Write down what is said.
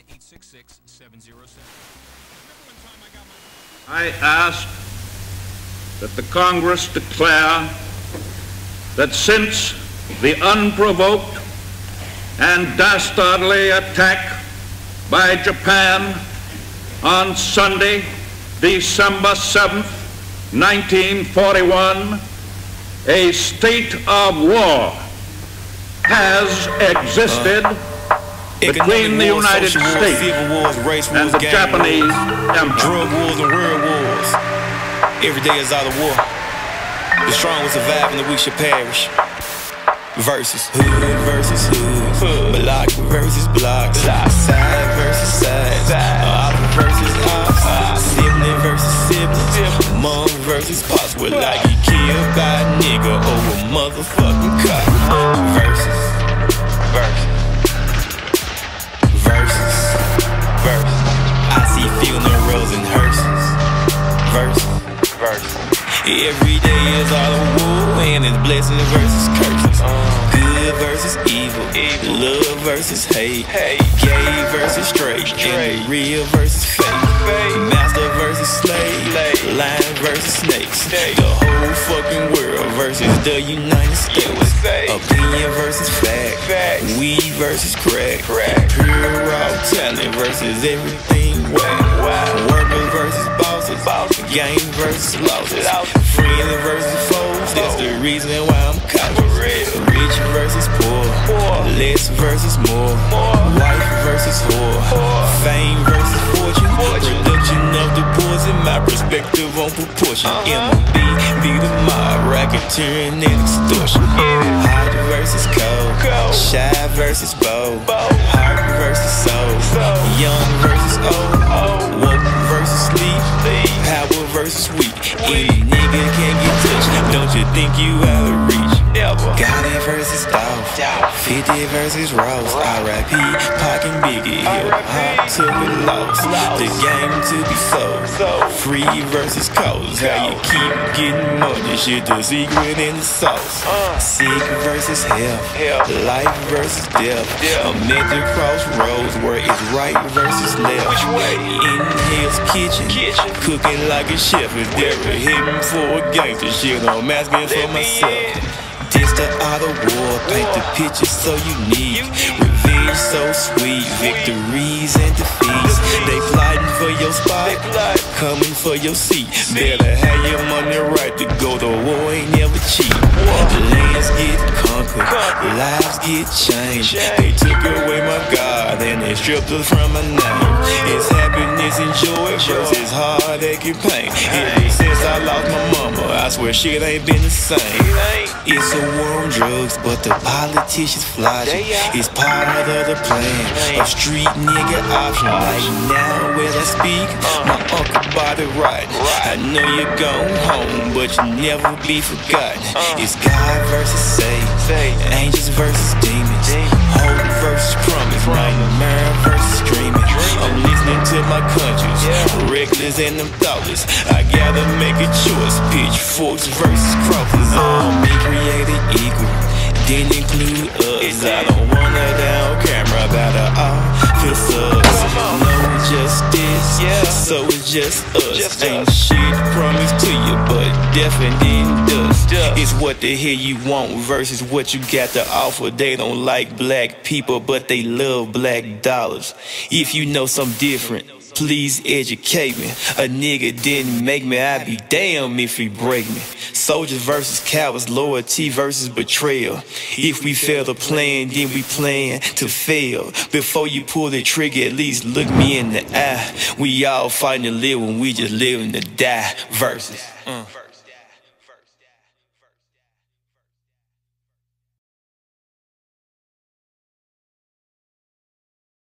I ask that the Congress declare that since the unprovoked and dastardly attack by Japan on Sunday, December 7th, 1941, a state of war has existed between the United States and the Japanese Empire. Drug wars and world wars. Every day is out of war. The strong will survive and the weak shall perish. Versus hood versus hood. Block versus block. Side versus side. Op versus ops. Sibling versus siblings. Mom versus pops. Will I get killed by a nigga over motherfucking cop? Versus. I see funerals and hearses. Versus. Every day is all a war, and it's blessings versus curses. Good versus evil, love versus hate, gay versus straight, and the real versus fake. Master versus slave, lion versus snakes. The whole fucking world versus the United States. Opinion versus fact, weed versus crack, pure raw talent versus everything whack. Workers versus bosses, game versus losses, friends versus foes. That's the reason why I'm cautious. Rich versus poor, less versus more, wife versus whore, fame versus fortune, production of the poison, my perspective on proportion. MOB, be the mob, racketeering and extortion. Hot versus cold, shy versus bold, heart versus soul, young versus old, woke versus sleep, power versus weak. Any nigga can't get touched, don't you think you out of reach? Gotti versus Dolph, 50 versus Ross, R.I.P. Pac and Biggie, hip-hop took a loss, the game to be sold, free versus coast, how you keep getting money, shit the secret in the sauce. Sick versus health, life versus death, I'm at the crossroads where it's right versus left. In Hell's Kitchen, cooking like a chef, if they're hitting for a gangster shit, I'm asking for myself. This the art of war, paint the picture so unique. Revenge so sweet, victories and defeats. They plotting for your spot, coming for your seat. Better have your money right to go to war, ain't never cheap. Lands get conquered, lives get changed. They took away my God and they stripped us from my name. It's happiness and joy versus heartache and pain. Ever since I lost my mama, I swear shit ain't been the same. It's a war on drugs, but the politicians flogging. It's part of the plan, a street nigga option. Right now, as I speak, my uncle bought it right. I know you're going home, but you'll never be forgotten. It's God versus Satan, angels versus demons, hope versus promise, nightmare versus dreaming. I'm listening to my conscience, reckless and I'm thoughtless. I gotta make a choice, pitchforks versus crosses. Me created equal, didn't include us. I don't want her down camera about her officers. No justice, so it's just us. Ain't shit promised to you, but definitely does. It's what the hell you want versus what you got to offer. They don't like black people, but they love black dollars. If you know something different, please educate me. A nigga didn't make me, I'd be damn if he break me. Soldiers versus cowards, loyalty versus betrayal. If we fail to plan, then we plan to fail. Before you pull the trigger, at least look me in the eye. We all fighting to live when we just living to die. Versus.